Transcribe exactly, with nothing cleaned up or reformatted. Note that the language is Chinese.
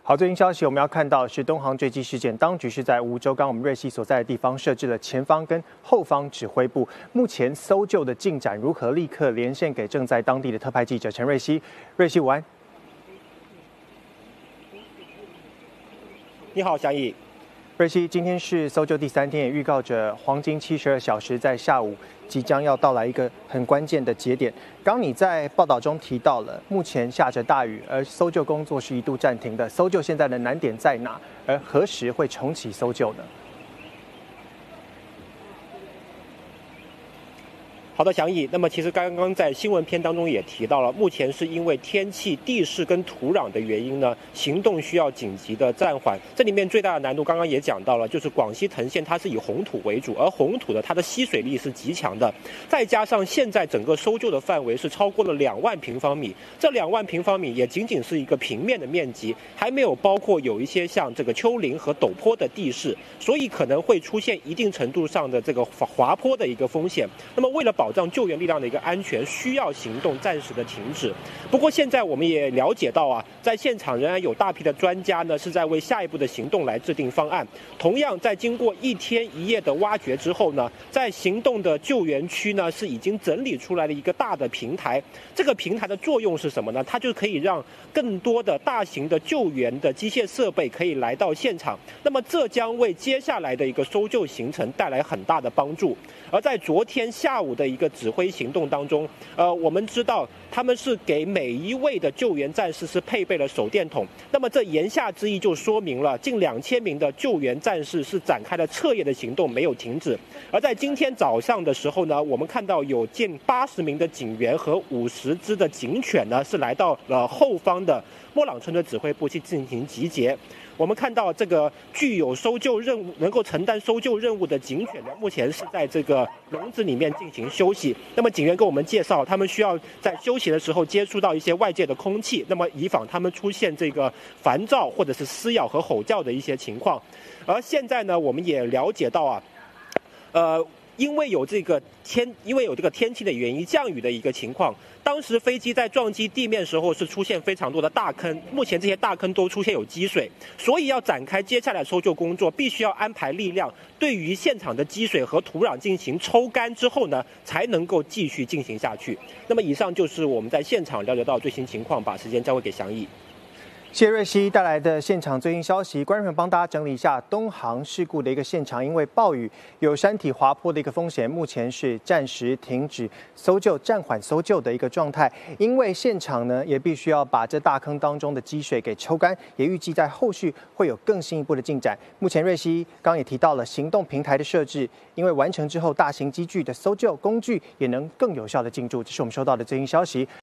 好，最新消息我们要看到是东航坠机事件，当局是在梧州刚我们瑞西所在的地方设置了前方跟后方指挥部。目前搜救的进展如何？立刻连线给正在当地的特派记者陈瑞希。瑞希午安。 你好，祥义。 瑞希，今天是搜救第三天，也预告着黄金七十二小时在下午即将要到来一个很关键的节点。刚你在报道中提到了，目前下着大雨，而搜救工作是一度暂停的。搜救现在的难点在哪？而何时会重启搜救呢？ 好的，祥义。那么其实刚刚在新闻片当中也提到了，目前是因为天气、地势跟土壤的原因呢，行动需要紧急的暂缓。这里面最大的难度，刚刚也讲到了，就是广西藤县它是以红土为主，而红土的它的吸水力是极强的，再加上现在整个搜救的范围是超过了两万平方米，这两万平方米也仅仅是一个平面的面积，还没有包括有一些像这个丘陵和陡坡的地势，所以可能会出现一定程度上的这个滑坡的一个风险。那么为了保障救援力量的一个安全，需要行动暂时的停止。不过现在我们也了解到啊，在现场仍然有大批的专家呢，是在为下一步的行动来制定方案。同样，在经过一天一夜的挖掘之后呢，在行动的救援区呢，是已经整理出来了一个大的平台。这个平台的作用是什么呢？它就可以让更多的大型的救援的机械设备可以来到现场。那么这将为接下来的一个搜救行程带来很大的帮助。而在昨天下午的一个指挥行动当中，呃，我们知道他们是给每一位的救援战士是配备了手电筒。那么这言下之意就说明了，近两千名的救援战士是展开了彻夜的行动，没有停止。而在今天早上的时候呢，我们看到有近八十名的警员和五十只的警犬呢，是来到了后方的莫朗村的指挥部去进行集结。我们看到这个具有搜救任务、能够承担搜救任务的警犬呢，目前是在这个笼子里面进行休息。那么警员跟我们介绍，他们需要在休息的时候接触到一些外界的空气，那么以防他们出现这个烦躁或者是撕咬和吼叫的一些情况。而现在呢，我们也了解到啊，呃。因为有这个天，因为有这个天气的原因，降雨的一个情况，当时飞机在撞击地面时候是出现非常多的大坑，目前这些大坑都出现有积水，所以要展开接下来搜救工作，必须要安排力量对于现场的积水和土壤进行抽干之后呢，才能够继续进行下去。那么以上就是我们在现场了解到最新情况，把时间交回给祥义。 谢瑞希带来的现场最新消息，观众朋友帮大家整理一下东航事故的一个现场，因为暴雨有山体滑坡的一个风险，目前是暂时停止搜救、暂缓搜救的一个状态。因为现场呢也必须要把这大坑当中的积水给抽干，也预计在后续会有更进一步的进展。目前瑞希刚刚也提到了行动平台的设置，因为完成之后，大型机具的搜救工具也能更有效的进驻。这是我们收到的最新消息。